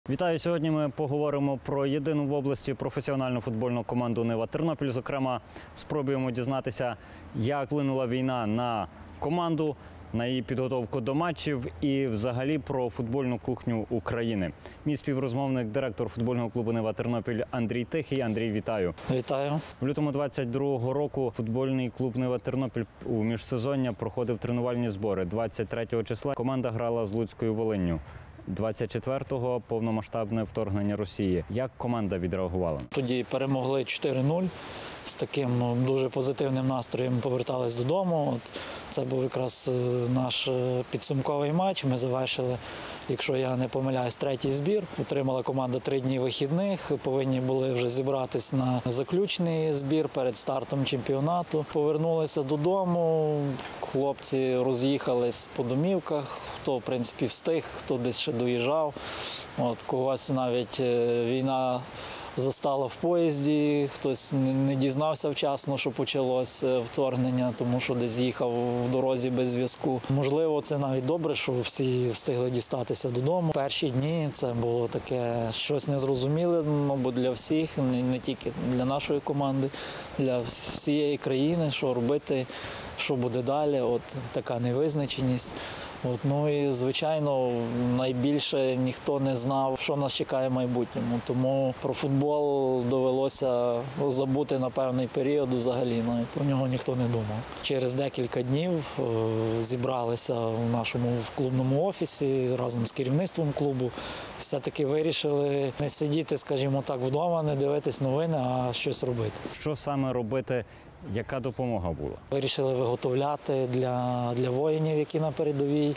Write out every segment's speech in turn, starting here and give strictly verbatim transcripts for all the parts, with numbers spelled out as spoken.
Вітаю! Сьогодні ми поговоримо про єдину в області професіональну футбольну команду «Нива Тернопіль». Зокрема, спробуємо дізнатися, як вплинула війна на команду, на її підготовку до матчів і взагалі про футбольну кухню України. Мій співрозмовник, директор футбольного клубу «Нива Тернопіль» Андрій Тихий. Андрій, вітаю! Вітаю! В лютому двадцять другого року футбольний клуб «Нива Тернопіль» у міжсезоння проходив тренувальні збори. двадцять третього числа команда грала з Луцькою Волинню. двадцять четвертого повномасштабне вторгнення Росії. Як команда відреагувала? Тоді перемогли чотири нуль. З таким дуже позитивним настроєм повертались додому. От це був якраз наш підсумковий матч. Ми завершили, якщо я не помиляюсь, третій збір. Отримала команда три дні вихідних. Повинні були вже зібратись на заключний збір перед стартом чемпіонату. Повернулися додому. Хлопці роз'їхались по домівках. Хто, в принципі, встиг, хто десь ще доїжджав. От когось навіть війна застала в поїзді, хтось не дізнався вчасно, що почалось вторгнення, тому що десь їхав в дорозі без зв'язку. Можливо, це навіть добре, що всі встигли дістатися додому. Перші дні це було таке щось незрозуміле, мабуть, для всіх, не тільки для нашої команди, для всієї країни, що робити, що буде далі, от така невизначеність. От, ну і, звичайно, найбільше ніхто не знав, що нас чекає в майбутньому. Тому про футбол довелося забути на певний період взагалі. Навіть про нього ніхто не думав. Через декілька днів е, зібралися в нашому в клубному офісі разом з керівництвом клубу. Все-таки вирішили не сидіти, скажімо так, вдома, не дивитись новини, а щось робити. Що саме робити? Яка допомога була? Вирішили виготовляти для, для воїнів, які на передовій,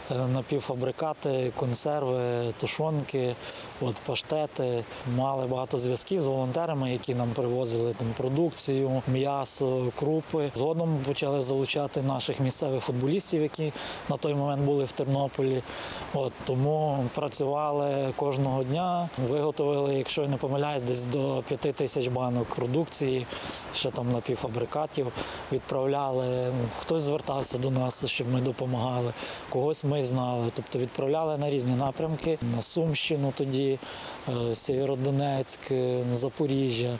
напівфабрикати, консерви, тушонки, от, паштети. Мали багато зв'язків з волонтерами, які нам привозили там, продукцію, м'ясо, крупи. Згодом почали залучати наших місцевих футболістів, які на той момент були в Тернополі. От, тому працювали кожного дня, виготовили, якщо я не помиляюсь, десь до п'яти тисяч банок продукції, ще там напівфабрикатів відправляли. Хтось звертався до нас, щоб ми допомагали, когось ми знали. Тобто відправляли на різні напрямки. На Сумщину тоді, Сєвєродонецьк, Запоріжжя.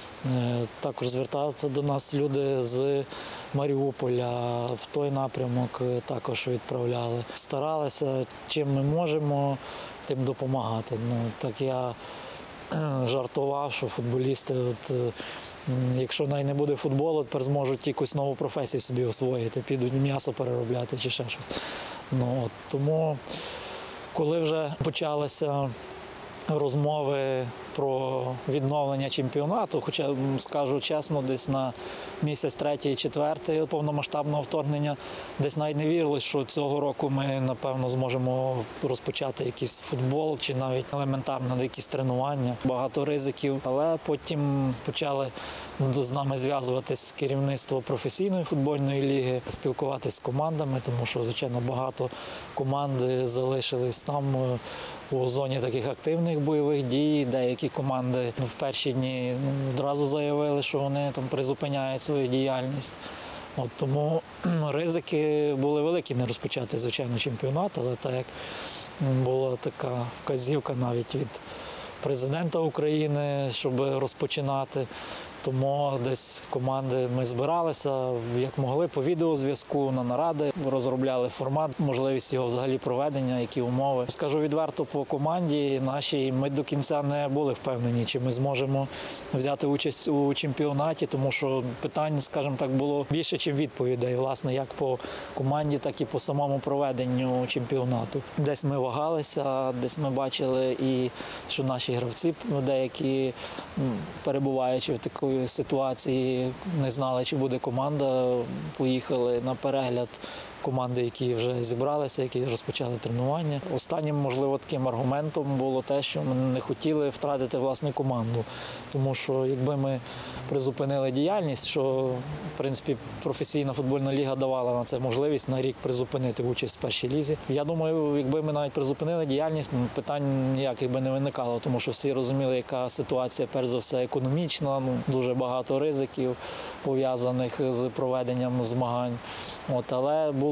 Також зверталися до нас люди з Маріуполя, в той напрямок також відправляли. Старалися, чим ми можемо, тим допомагати. Ну, так я жартував, що футболісти, от, якщо навіть не буде футболу, тепер зможуть якусь нову професію собі освоїти, підуть м'ясо переробляти чи ще щось. Ну, от, тому, коли вже почалися розмови про відновлення чемпіонату, хоча, скажу чесно, десь на місяць третій, четвертий повномасштабного вторгнення, десь навіть не вірили, що цього року ми, напевно, зможемо розпочати якийсь футбол чи навіть елементарно якісь тренування. Багато ризиків, але потім почали з нами зв'язуватись керівництво професійної футбольної ліги, спілкуватись з командами, тому що, звичайно, багато команд залишились там у зоні таких активних бойових дій. Деякі команди в перші дні одразу заявили, що вони там призупиняють свою діяльність. От, тому ризики були великі не розпочати, звичайно, чемпіонат, але так як була така вказівка навіть від президента України, щоб розпочинати. Тому десь команди ми збиралися, як могли, по відеозв'язку, на наради, розробляли формат, можливість його взагалі проведення, які умови. Скажу відверто, по команді нашій ми до кінця не були впевнені, чи ми зможемо взяти участь у чемпіонаті, тому що питань, скажімо так, було більше, ніж відповідей, власне, як по команді, так і по самому проведенню чемпіонату. Десь ми вагалися, десь ми бачили, і що наші гравці, деякі, перебуваючи в такій ситуації, не знали, чи буде команда, поїхали на перегляд команди, які вже зібралися, які розпочали тренування. Останнім, можливо, таким аргументом було те, що ми не хотіли втратити власну команду, тому що якби ми призупинили діяльність, що, в принципі, професійна футбольна ліга давала на це можливість на рік призупинити участь в першій лізі. Я думаю, якби ми навіть призупинили діяльність, питань ніяких би не виникало, тому що всі розуміли, яка ситуація, перш за все, економічна, ну, дуже багато ризиків, пов'язаних з проведенням змагань. От, але було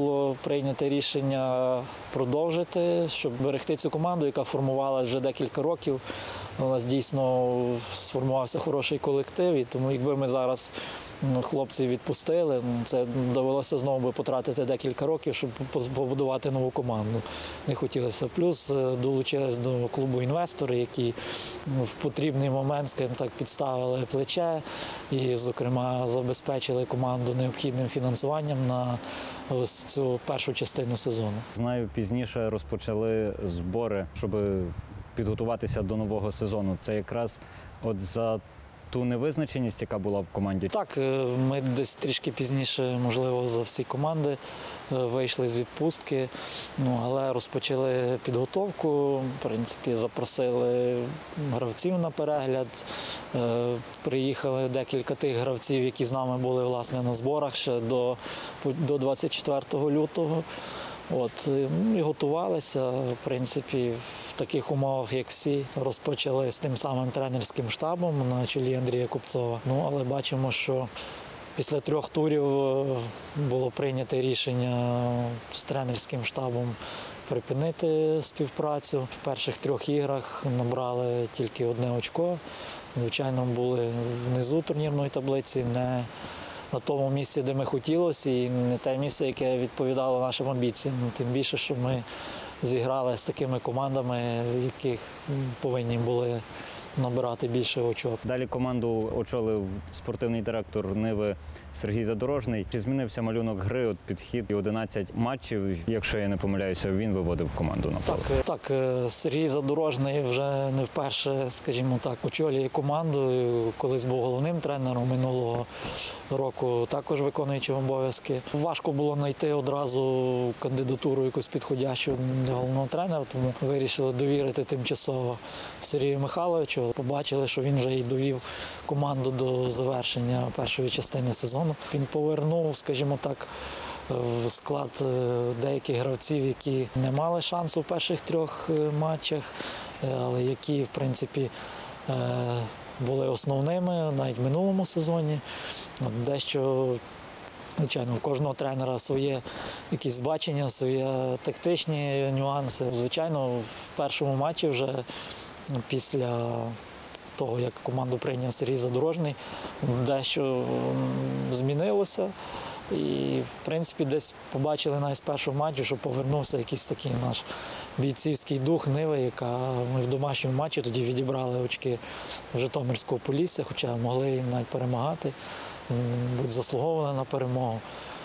було прийнято рішення продовжити, щоб берегти цю команду, яка формувалася вже декілька років. У нас дійсно сформувався хороший колектив, і тому якби ми зараз ну, хлопців відпустили, ну, це довелося знову би потратити декілька років, щоб побудувати нову команду. Не хотілося. Плюс долучились до клубу інвестори, які ну, в потрібний момент, скажімо так, підставили плече і, зокрема, забезпечили команду необхідним фінансуванням на ось цю першу частину сезону. Знаю, пізніше розпочали збори, щоб підготуватися до нового сезону. Це якраз от за ту невизначеність, яка була в команді? Так, ми десь трішки пізніше, можливо, за всі команди вийшли з відпустки, ну, але розпочали підготовку, в принципі, запросили гравців на перегляд, приїхали декілька тих гравців, які з нами були, власне, на зборах ще до, до двадцять четвертого лютого. От, і готувалися, в принципі, в таких умовах, як всі. Розпочали з тим самим тренерським штабом на чолі Андрія Купцова. Ну, але бачимо, що після трьох турів було прийнято рішення з тренерським штабом припинити співпрацю. В перших трьох іграх набрали тільки одне очко. Звичайно, були внизу турнірної таблиці, не на тому місці, де ми хотілося, і не те місце, яке відповідало нашим амбіціям. Тим більше, що ми зіграли з такими командами, яких повинні були набирати більше очок. Далі команду очолив спортивний директор Ниви Сергій Задорожний. Чи змінився малюнок гри, от підхід і одинадцять матчів, якщо я не помиляюся, він виводив команду на поле? Так, так, Сергій Задорожний вже не вперше, скажімо так, очолює команду. Колись був головним тренером, минулого року також виконуючим обов'язки. Важко було знайти одразу кандидатуру якусь підходящу для головного тренера, тому вирішили довірити тимчасово Сергію Михайловичу. Побачили, що він вже і довів команду до завершення першої частини сезону. Він повернув, скажімо так, в склад деяких гравців, які не мали шансу в перших трьох матчах, але які, в принципі, були основними навіть в минулому сезоні. Дещо, звичайно, у кожного тренера своє якісь бачення, свої тактичні нюанси. Звичайно, в першому матчі вже після того, як команду прийняв Сергій Задорожний, дещо змінилося. І, в принципі, десь побачили навіть з першого матчу, що повернувся якийсь такий наш бійцівський дух Ниви, яка ми в домашньому матчі тоді відібрали очки в Житомирського Полісся, хоча могли навіть перемагати, будь заслуговували на перемогу.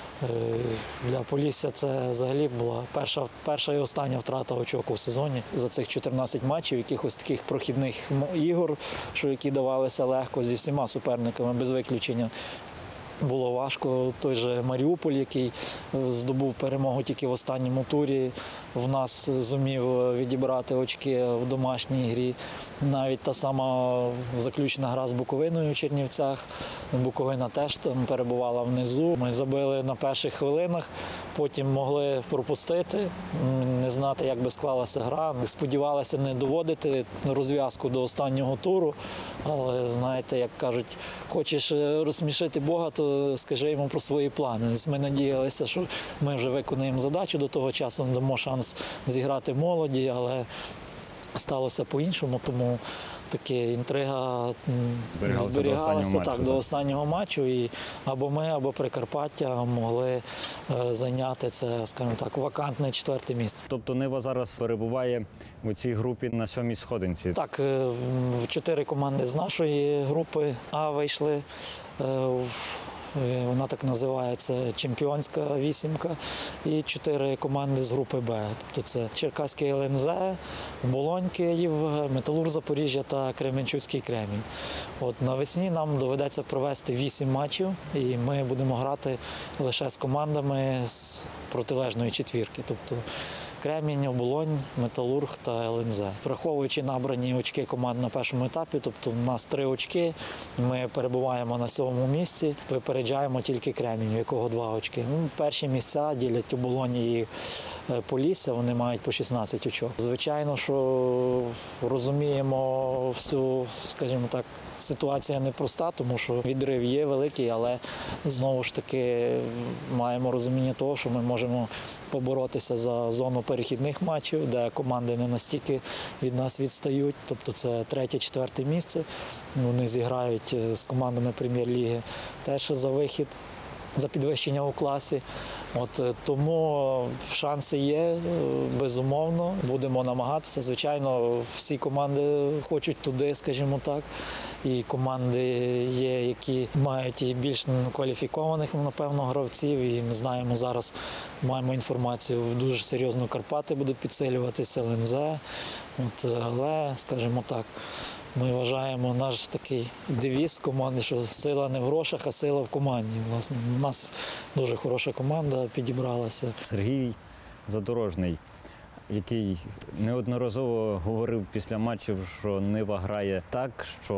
Для Полісся це взагалі була перша, перша і остання втрата очок у сезоні за цих чотирнадцять матчів, якихось таких прохідних ігор, що які давалися легко зі всіма суперниками, без виключення. Було важко. Той же Маріуполь, який здобув перемогу тільки в останньому турі, в нас зумів відібрати очки в домашній грі. Навіть та сама заключена гра з Буковиною у Чернівцях. Буковина теж там перебувала внизу. Ми забили на перших хвилинах, потім могли пропустити, не знати, як би склалася гра. Сподівалися не доводити розв'язку до останнього туру, але, знаєте, як кажуть, хочеш розсмішити Бога, то скажи йому про свої плани. Ми надіялися, що ми вже виконуємо задачу, до того часу дамо шанс зіграти молоді, але сталося по-іншому, тому таке інтрига зберігалася, зберігалася до, останнього так, матчу, до так. останнього матчу. І або ми, або Прикарпаття могли е, зайняти це, скажімо так, вакантне четверте місце. Тобто Нива зараз перебуває у цій групі на сьомій сходинці? Так, е, в чотири команди з нашої групи А вийшли е, в вона так називається чемпіонська вісімка, і чотири команди з групи Б. Тобто це Черкаський Ел Ен Зе, Болонь Київ, Металург Запоріжжя та Кременчуцький Кремінь. От навесні нам доведеться провести вісім матчів, і ми будемо грати лише з командами з протилежної четвірки. Тобто Кремінь, Оболонь, Металург та ел ен зет. Враховуючи набрані очки команд на першому етапі, тобто у нас три очки, ми перебуваємо на сьомому місці, випереджаємо тільки Кремінь, у якого два очки. Ну, перші місця ділять Оболонь і Полісся, вони мають по шістнадцять очок. Звичайно, що розуміємо всю, скажімо так, ситуація непроста, тому що відрив є великий, але знову ж таки маємо розуміння того, що ми можемо поборотися за зону перехідних матчів, де команди не настільки від нас відстають, тобто це третє-четверте місце. Вони зіграють з командами прем'єр-ліги теж за вихід, за підвищення у класі. От, тому шанси є, безумовно, будемо намагатися. Звичайно, всі команди хочуть туди, скажімо так. І команди є, які мають і більш кваліфікованих, напевно, гравців. І ми знаємо зараз, маємо інформацію, дуже серйозно Карпати будуть підсилюватися, ел ен зет. От, але, скажімо так, ми вважаємо наш такий девіз команди, що сила не в грошах, а сила в команді. Власне, у нас дуже хороша команда підібралася. Сергій Задорожний, який неодноразово говорив після матчів, що Нива грає так, що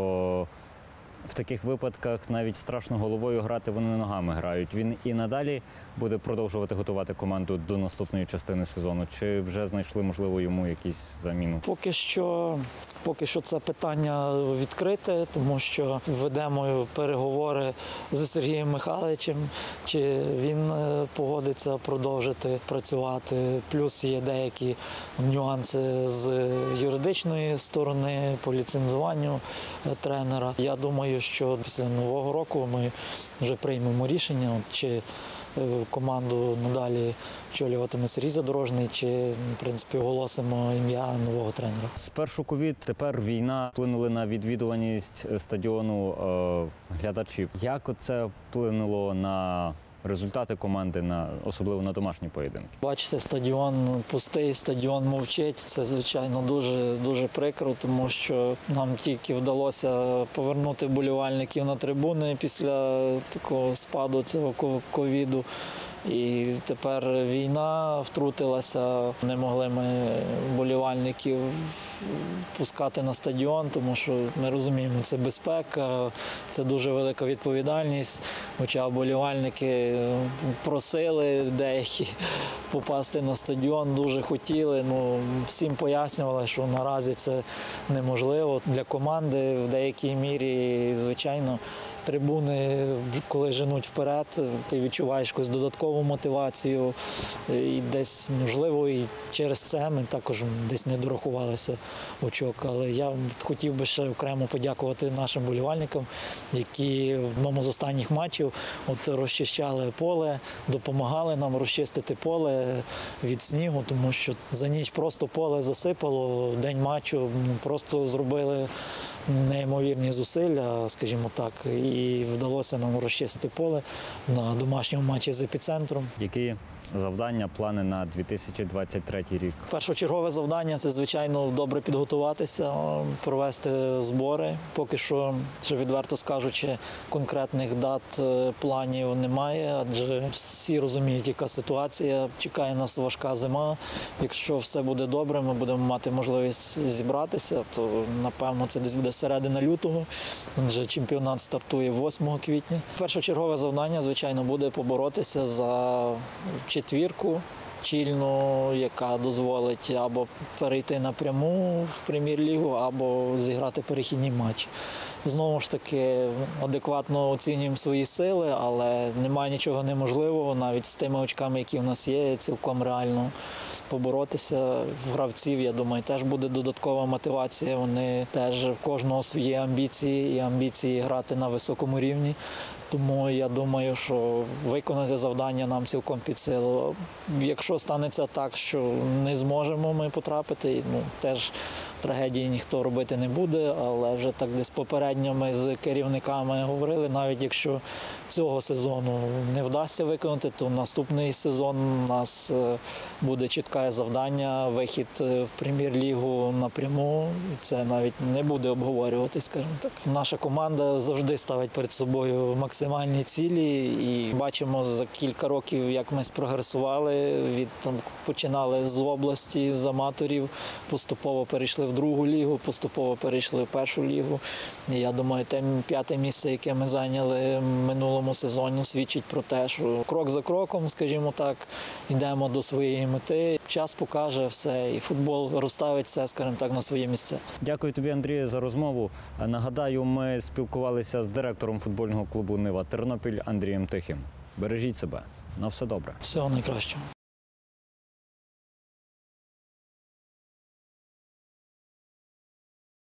в таких випадках навіть страшно головою грати, вони ногами грають. Він і надалі буде продовжувати готувати команду до наступної частини сезону? Чи вже знайшли, можливо, йому якісь заміну? Поки що, поки що це питання відкрите, тому що ведемо переговори з Сергієм Михайловичем, чи він погодиться продовжити працювати. Плюс є деякі нюанси з юридичної сторони по ліцензуванню тренера. Я думаю, що після Нового року ми вже приймемо рішення, чи команду надалі очолюватиме Сергій Задорожний, чи, в принципі, оголосимо ім'я нового тренера. Спершу ковід, тепер війна, вплинули на відвідуваність стадіону е, глядачів. Як це вплинуло на результати команди, на, особливо на домашні поєдинки? Бачите, стадіон пустий, стадіон мовчить. Це, звичайно, дуже, дуже прикро, тому що нам тільки вдалося повернути вболівальників на трибуни після такого спаду цього ковіду. І тепер війна втрутилася, не могли ми вболівальників пускати на стадіон, тому що ми розуміємо, це безпека, це дуже велика відповідальність. Хоча вболівальники просили деякі попасти на стадіон, дуже хотіли. Ну, всім пояснювали, що наразі це неможливо. Для команди в деякій мірі, звичайно, трибуни, коли женуть вперед, ти відчуваєш якусь додаткову мотивацію. І десь, можливо, і через це ми також десь не дорахувалися очок. Але я хотів би ще окремо подякувати нашим болівальникам, які в одному з останніх матчів от розчищали поле, допомагали нам розчистити поле від снігу, тому що за ніч просто поле засипало, в день матчу просто зробили неймовірні зусилля, скажімо так, і вдалося нам розчистити поле на домашньому матчі з епіцентром. Які завдання, плани на дві тисячі двадцять третій рік? Першочергове завдання – це, звичайно, добре підготуватися, провести збори. Поки що, що відверто скажучи, конкретних дат, планів немає, адже всі розуміють, яка ситуація. Чекає нас важка зима. Якщо все буде добре, ми будемо мати можливість зібратися, то, напевно, це десь буде середина лютого. Адже чемпіонат стартує восьмого квітня. Першочергове завдання, звичайно, буде поборотися за четвірку чільну, яка дозволить або перейти напряму в прем'єр-лігу, або зіграти перехідні матчі. Знову ж таки, адекватно оцінюємо свої сили, але немає нічого неможливого, навіть з тими очками, які в нас є, цілком реально поборотися. В гравців, я думаю, теж буде додаткова мотивація. Вони теж в кожного свої амбіції і амбіції грати на високому рівні. Тому я думаю, що виконати завдання нам цілком під силу. Якщо станеться так, що не зможемо ми потрапити, ну, теж трагедії ніхто робити не буде, але вже так десь попередньо ми з керівниками говорили, навіть якщо цього сезону не вдасться виконати, то наступний сезон у нас буде чітке завдання, вихід в прем'єр-лігу напряму. Це навіть не буде обговорюватись, скажімо так. Наша команда завжди ставить перед собою максимально максимальні цілі і бачимо за кілька років, як ми спрогресували. Від там починали з області, з аматорів, поступово перейшли в другу лігу, поступово перейшли в першу лігу. І я думаю, те п'яте місце, яке ми зайняли в минулому сезоні, свідчить про те, що крок за кроком, скажімо так, йдемо до своєї мети. Час покаже все, і футбол розставить все, скажімо так, на своє місце. Дякую тобі, Андрію, за розмову. Нагадаю, ми спілкувалися з директором футбольного клубу «Нива Тернопіль» Андрієм Тихим. Бережіть себе. На все добре. Всього найкращого.